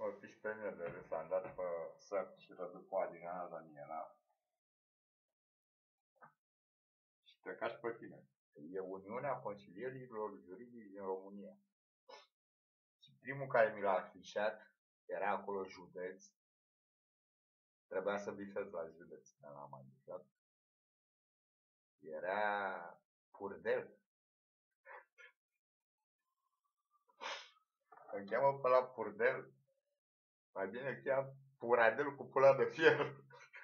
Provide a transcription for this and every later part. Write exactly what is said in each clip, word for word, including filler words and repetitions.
O fi și pe mine de râs, am dat pe Sărt și Răducu Adriana Daniela. Și te ca și pe tine. E Uniunea Consilierilor Juridici din România. Și primul care mi l-a afișat era acolo județ. Trebuia să bifez la județ, dar l-am mai bifat. Era Purdel. Îmi cheamă pe la Purdel. Mai bine îl cheamă Puradel cu pula de fier.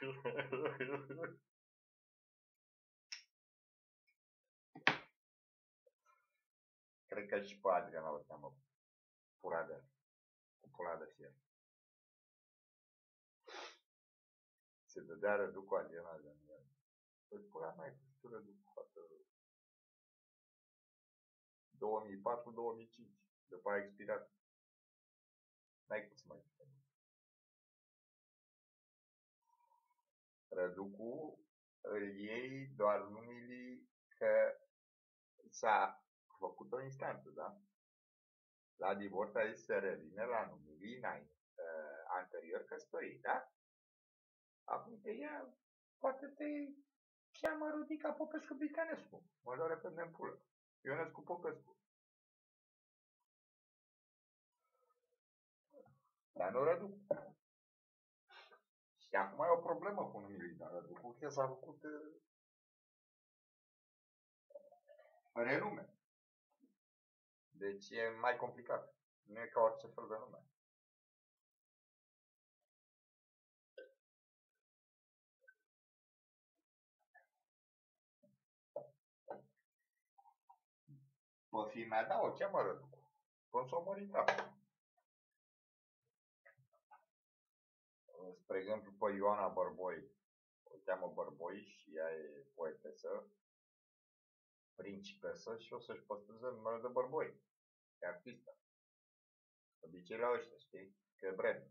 Cred că și pe Adriana o cheamă Puradel cu pula de fier. Se dădea Răducu Adriana Daniela. Păi pula mai cu Răducu fată. două mii patru două mii cinci. După a expirat. N-ai cum să mai fie. Răducu îl iei doar numele că s-a făcut o instanță, da? La divorț a zis să revine la numele înainte, uh, anterior căsătorii, da? Acum că ea poate te cheamă Rudica Popescu Bicanescu. Mă doare pe mine pulă. Ionescu Popescu. Dar nu Răducu. Și acum e o problemă cu numele, dar Răducu că s-a făcut uh, renume. Deci e mai complicat. Nu e ca orice fel de nume. Pe filmea, da, o cheamă Răducu. Până s-o mărit acum. Spre exemplu, pe Ioana Bărboi. O cheamă Bărboi și ea e poetesă, principesă și o să-și păstreze numele de Bărboi. E artistă. Obicei la ăștia, știi? Că e brand.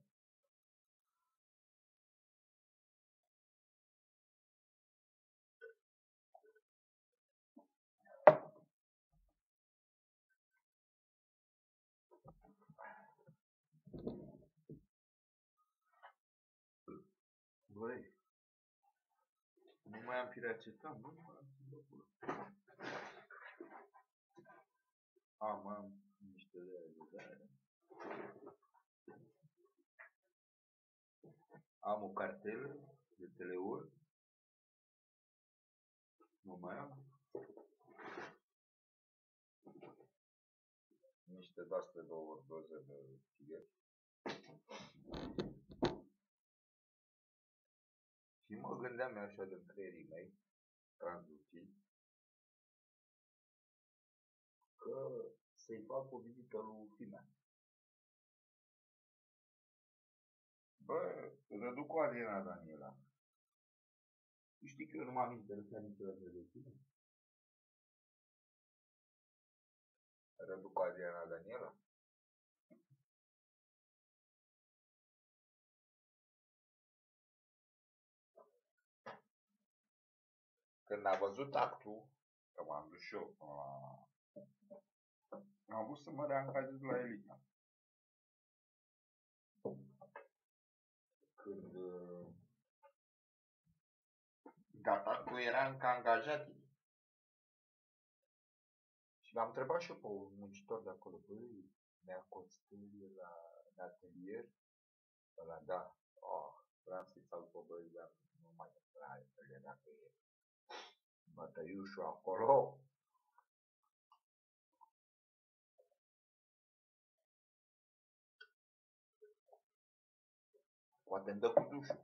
Băi, nu mai am piracetam, nu mai am piracetam. Am, am niște lei de aia. Am o cartelă de teleuri. Nu mai am. Niște de-astea două doze de tigări. Și mă gândeam eu așa de creierii mei, translucid, că să-i fac o vizită lui Fimea. Bă, Răducu Adriana Daniela. Știi că eu nu m-am interesat niciodată de tine? Răducu Adriana Daniela? Când a văzut actul, că m-am dus și eu până la... am vrut să mă reangajez la Elita. Când... dat actul era încă angajat. Și l-am întrebat și eu pe un muncitor de acolo, băi, Nea Costel la în atelier? Ăla, da. Oh, vreau să-i salut pe băi, dar nu mai era atelier, dacă e bătăiușul acolo. Poate îmi dă cu dușul.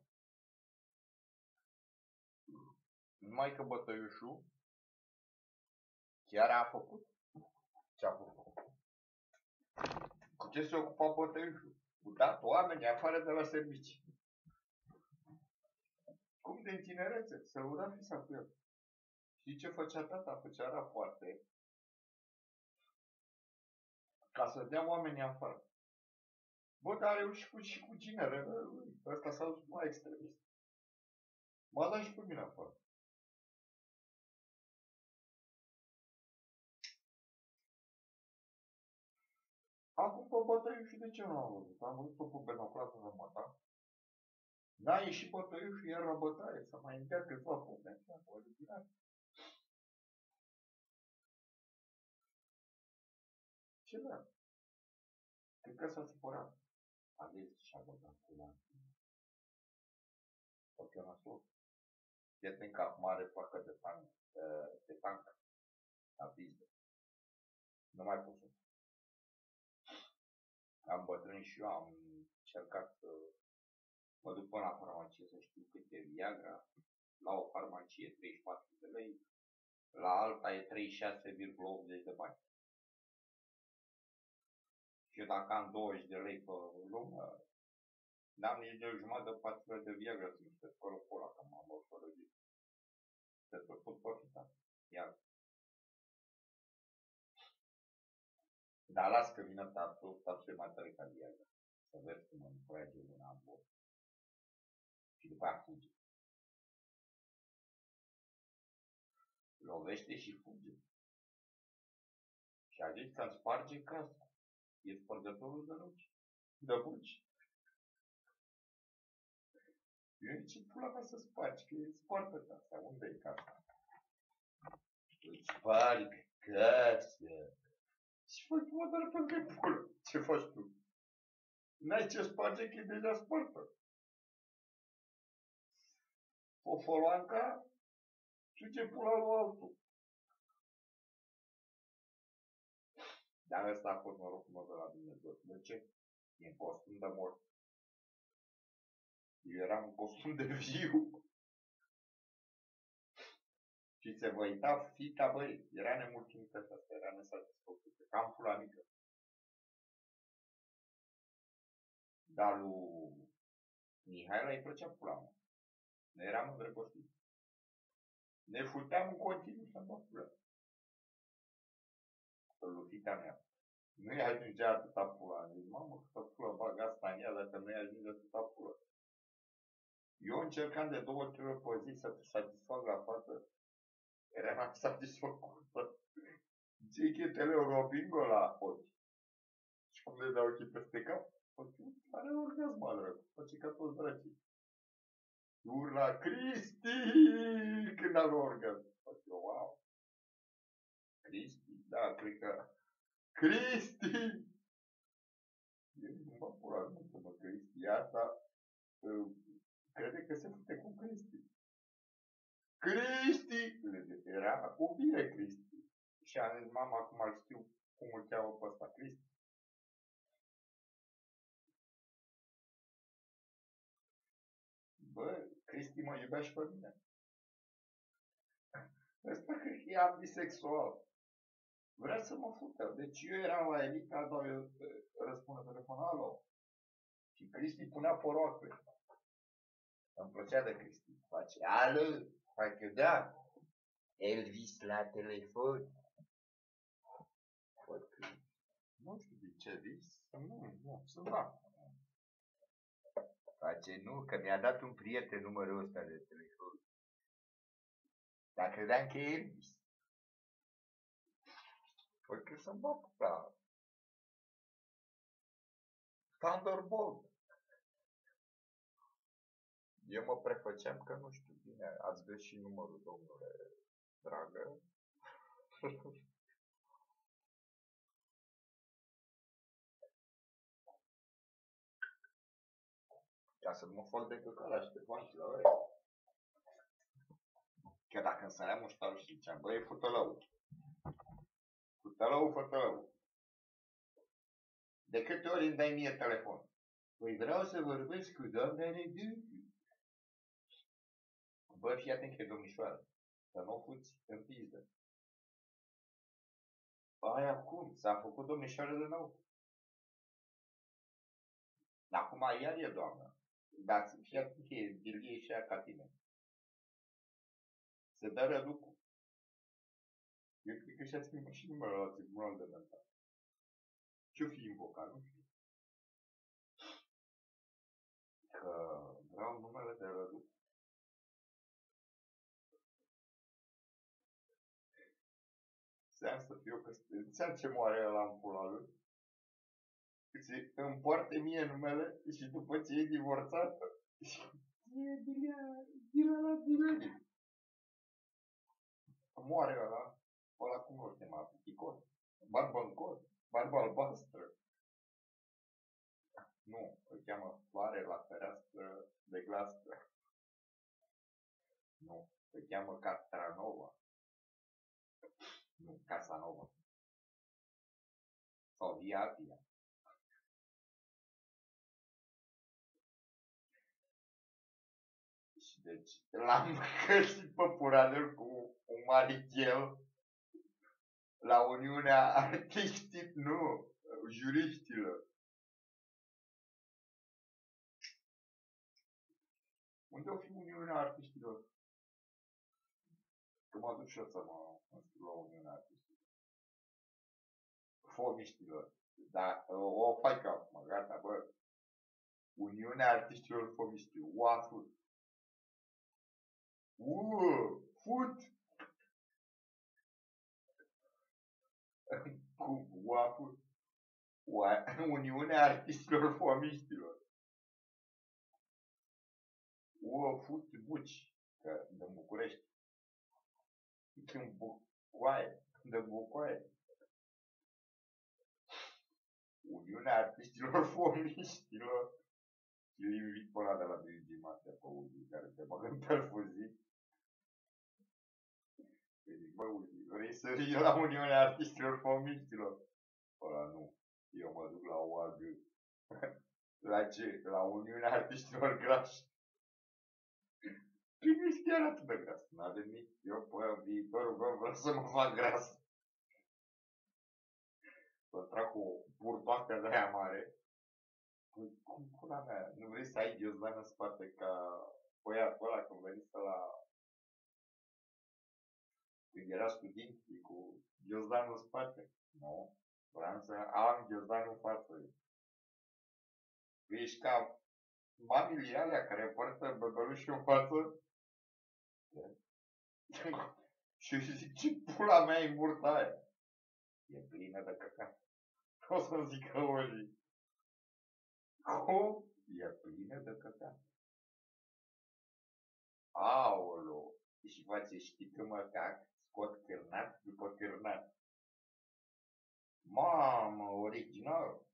Numai că bătăiușul chiar a făcut ce a făcut. Cu ce se ocupa bătăiușul? Cu dat oamenii afară de la servicii. Cum de tinerețe, să ura fisa cu el. Știi ce făcea tata? Făcea rapoarte ca să dea oamenii afară. Bă, dar a reușit cu, și cu ginerele lui. Ăsta s-a dus mai extremist. M-a dat și pe mine afară. Acum pe bătăiul și de ce nu am văzut? Am văzut-o pe benoclată de măta. N-a ieșit bătăiul și era bătaie, să mai întea câțiva pune, așa, o eliminat. Ce da? Cred că s-a supărat. A zis și-a băgat cu la campionatul. Este în cap mare, placă de tank, de tank, la pistă. Nu mai pot să. Am bătrân și eu, am încercat să mă duc până la farmacie să știu cât e Viagra. La o farmacie treizeci și patru de lei, la alta e treizeci și șase virgulă optzeci de bani. Și dacă am douăzeci de lei pe lună, n-am nici de o jumătate de pastilă de Viagra să nu știu fără cola, că m-am orfărăgit. Să tot pot profita. Iar. Dar las că vină tatăl, tatăl e mai tare ca Viagra. Să vezi cum îmi trage una în bol. Și după aia fuge. Lovește și fuge. Și a zis că îmi sparge casa. E spărgătorul de ruci. De buci. Eu zic, ce pula mea să spargi, că e spartă casa. Unde e casa? Îți sparg casa. Și faci mă doar pentru că pula. Ce faci tu? N-ai ce sparge, că e deja spartă. Fofoloanca și ce pula lui altul. Dar ăsta a fost norocul meu de la Dumnezeu. De ce? E în costum de mort. Eu eram în costum de viu. Și se vă uita fita, băi, era nemulțumită asta, era nesatisfăcută, cam pula mică. Dar lui Mihaela îi plăcea pula mea. Ne eram îndrăgostiți. Ne futeam în continuu să mă pula. Lui fita mea. Nu-i ajungea atâta pula. Zic, mamă, câtă pula bag asta în ea, dacă nu-i ajunge atâta pula. Eu încercam de două, trei ori pe zi să te satisfac la față. Eram satisfăcută. Ții chetele Robingo la ochi. Și cum le dau ochii peste cap? Are orgasm, drăgu. Face ca toți dracii. Urla Cristi când are orgasm. Face, wow. Cristi? Da, cred că... Cristi! Eu nu mă pula, nu să mă Cristi. Asta crede că se fute cu Cristi. Cristi! Era cu bine Cristi. Și a zis, mama, acum îl știu cum îl cheamă pe ăsta, Cristi. Bă, Cristi mă iubea și pe mine. Ăsta cred că e ambisexual. Vrea să mă fută. Deci eu eram la Elita, dar eu răspunde telefonul, alo. Și Cristi punea poroacă. Îmi plăcea de Cristi. Face, alo, face, da. Elvis la telefon. Face, nu știu de ce vis. Nu, nu, să da. Face, nu, că mi-a dat un prieten numărul ăsta de telefon. Dar credeam că e Elvis. Porque să-mi va putea. Thunderbolt. Eu mă prefăceam că nu știu bine. Ați greșit numărul, domnule dragă. Ca să nu mă fac de căcala și te faci la ăia. Că dacă însăream muștarul și ziceam, băi, futălău. Futălău, futălău. De câte ori îmi dai mie telefon? Păi vreau să vorbesc cu doamna Reducu. Bă, fii atent că e domnișoară. Să nu o fuți în pizdă. Aia cum? S-a făcut domnișoară de nou. Acum iar e doamnă. Dar fii atent că e Birlie și ea ca tine. Se dă Reducu. Eu cred că și-a schimbat și numărul la tribunal de mental. Ce-o fi invocat, nu știu. Că vreau numele de Reducu. Seam să fiu că înțeleg ce moare ăla în pula lui. îți împoarte mie numele și după ce e divorțată, e Dila la Dileni. Moare ăla, ăla cum îl chema, Picot, barbă în cot, barbă albastră. Nu, îl cheamă Floare la fereastră de glastră. Nu, îl cheamă Castranova. Nu, Casanova. Sau Viatia. Și deci l-am găsit pe Puranel cu un marichel la Uniunea Artiștilor, nu, Juriștilor. Unde o fi Uniunea Artiștilor? Că mă duc și eu să mă înscriu la Uniunea Artiștilor. Fomiștilor. Da, o, o fac acum, gata, bă. Uniunea Artiștilor Fomiștilor. Ua, fut. Uuu, fut. Cum? Ua, fut. Ua, Uniunea Artiștilor Fomiștilor. Uă, fut buci, că de București. În Bucoaie, de Bucoaie. Uniunea Artiștilor Fomiștilor. Eu invit pe ăla de la Dirigii Matea pe Uzi, care te bagă în perfuzii. Îi zic, bă, Uzi, vrei să vii la Uniunea Artiștilor Fomiștilor? Ăla nu, eu mă duc la U A G. La ce? La Uniunea Artiștilor Grași. Păi nu-i chiar atât de gras, n-avem nici. Eu pe viitorul meu vreau să mă fac gras. Să trag cu burtoacă de aia mare. Păi cum pula mea, nu vrei să ai ghiozdan în spate ca băiatul ăla când venise la... Când era student cu ghiozdanul în spate? Nu, vreau să am ghiozdanul în față. Ești ca mamile alea care poartă bebelușul în față. Și eu zic, ce pula mea e burta aia? E plină de căcat. O să zică Oli. Cum? E plină de căcat. Aolo. Și face ștică mă cac, scot cârnat după cârnat. Mamă, original.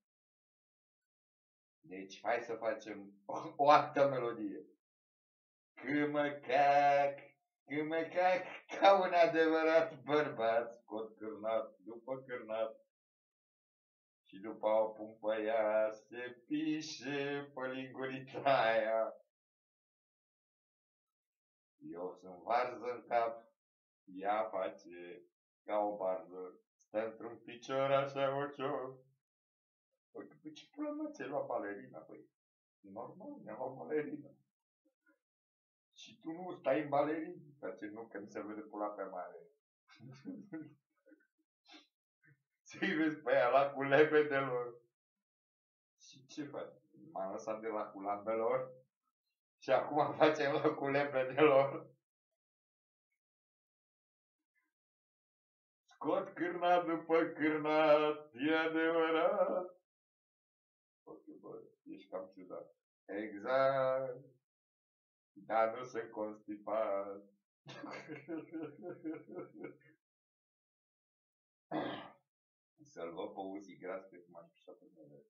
Deci hai să facem o, o altă melodie. Că mă cac, că mă cac ca un adevărat bărbat, scot cârnat după cârnat. Și după o pun pe ea, se pișe pe lingurița aia. Eu sunt varză în cap, ea face ca o barză, stă într-un picior așa ușor. Păi ce pula mea ți-ai luat balerina, păi? Normal, mi-am luat balerina. Și tu nu stai în balerin, face nu, că mi se vede pula pe mare. Ți-i vezi pe aia la cu lebedelor. Și ce faci? M-am lăsat de la cu lambelor și acum facem la cu lebedelor. Scot cârnat după cârnat, e adevărat. Ok, bă, ești cam ciudat. Exact. Dar nu sunt constipat. Să-l văd pe Uzi gras pe cum aș pișa pe mine.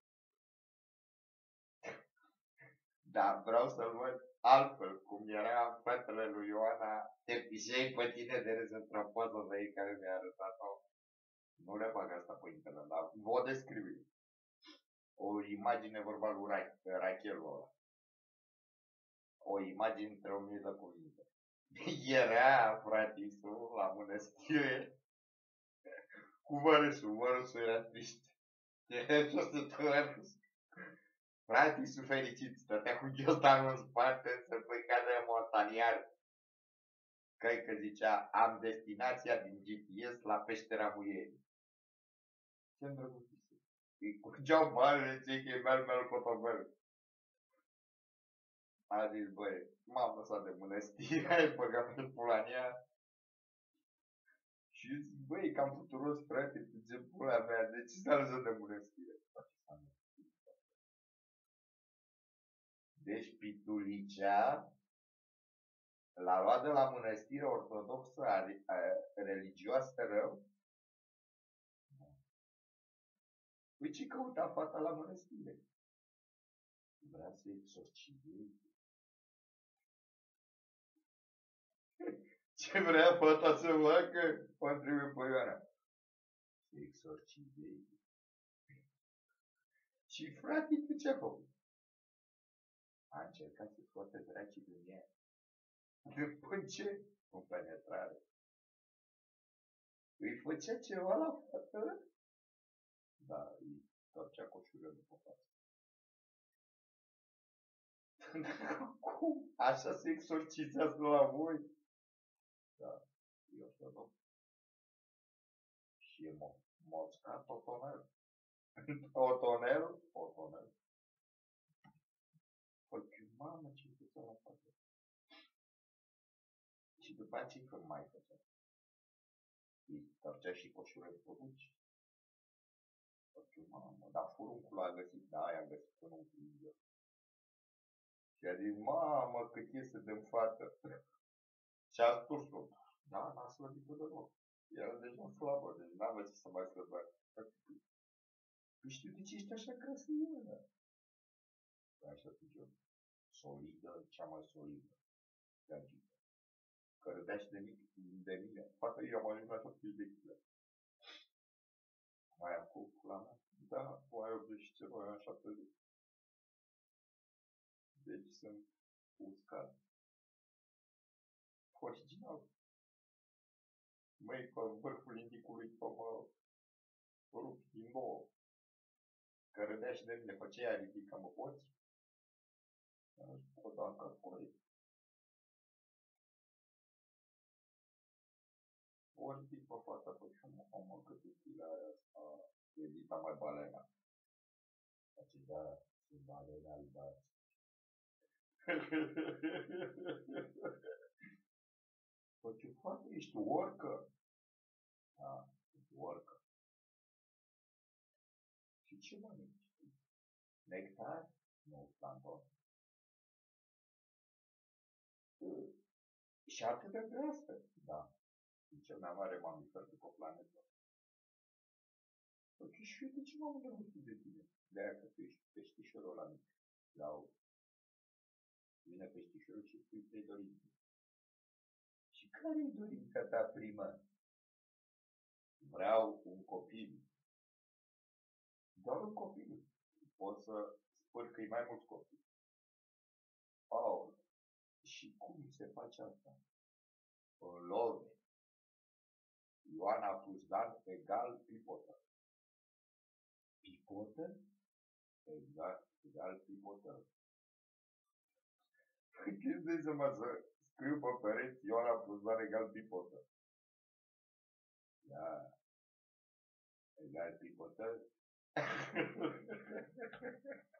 Da, vreau să-l văd altfel, cum era fetele lui Ioana, te pișei pe tine de râs într-o poză de ei care mi-a arătat-o. Nu le bag asta pe internet, dar vă descriu. O imagine vorba lui Rachelul ăla. O imagine între o mie de cuvinte. Era fratisul la mănăstire cu vărâsul. Vărâsul era trist. Era ciostător. Fratisul fericit stătea cu ghiozdanul în spate să pleca de montaniar. Căi că zicea, am destinația din G P S la peștera Muierii. Ce îndrăgostise. Îi curgeau bani, zice că e mel, mel, cotobel. A zis, băi, m-am lăsat de mănăstire, ai băgat pe pula în ea. Și zic, băi, cam futuros, frate, ce pula mea, de ce s-a lăsat de mănăstire? Deci Pitulicea l-a luat de la mănăstire ortodoxă a, a, religioasă rău. Păi ce căuta fata la mănăstire? Vrea să exorcizeze. Ce vrea fata să facă? O întrebe pe Ioana. Să exorcizeze. Și frate, tu ce-a făcut? A încercat să scoată dracii din ea. După ce? În penetrare. Îi făcea ceva la fată? Da, îi torcea coșurile după față. Cum? Așa se exorcizează la voi? Da, e ortodox. Și e moscat otonel. Otonel? Otonel. Păi, mamă, ce făcea la fată? Și după aceea ce mai făcea? Îi torcea și coșurile după buci. Păi, mamă, dar furuncul a găsit, da, i-a găsit până un frigider. Și a zis, mamă, cât e să dăm fată. Și a sturs-o. Da, n-a slăbit-o deloc. Era deja slabă, deci n-avea ce să mai slăbească. Păi știu de ce ești așa grasă, Ioana? Păi așa zic eu. Solidă, cea mai solidă. Gagică. Că râdea și de, mic, de mine. Fata, eu am ajuns la șaptezeci de kilograme. Mai acum, la mea? Da, tu ai optzeci și ceva, eu am șaptezeci. Deci sunt uscat. Original. Măi, pe vârful indicului, pe mă rup din două. Că râdea și de mine, pe ce ea ridică, mă poți? O, da, că corect. Ori zic pe fata, pe ce mă mă cât utilă aia asta, e dita mai balena. Acestea sunt balene albați. Păi ce fată, ești orcă? Da, ești orcă. Și ce mănânci? Nectar? Nu, planton. Și atât de grasă? Da. E cel mai mare mamifer de pe planetă. Păi și eu de ce m-am îndrăgostit de tine? De-aia că tu ești peștișorul ăla mic. Sau vine peștișorul și spui trei dorințe. Și care e dorința ta primă? Vreau un copil. Doar un copil. Pot să spârcăi mai mulți copii. Paul. Și cum se face asta? În love. Ioana plus Dan egal pipotă. Pipotă? Exact, egal pipotă. Când de să mă să scriu pe pereți Ioana plus Dan egal pipotă? Da. Egal pipotă?